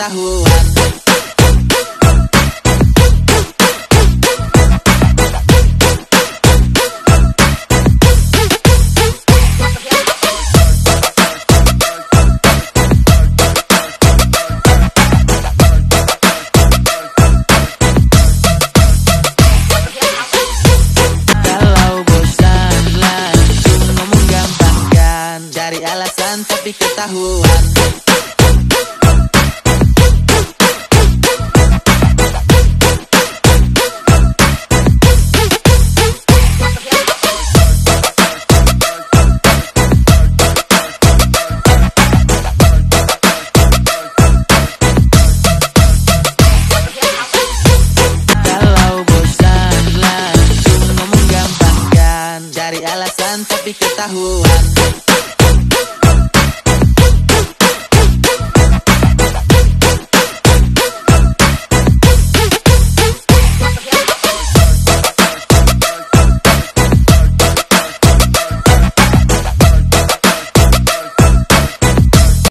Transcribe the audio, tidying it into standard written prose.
ketahuan. Cari alasan tapi ketahuan. Kalau bosan langsung ngomong gampang kan. Cari alasan tapi ketahuan.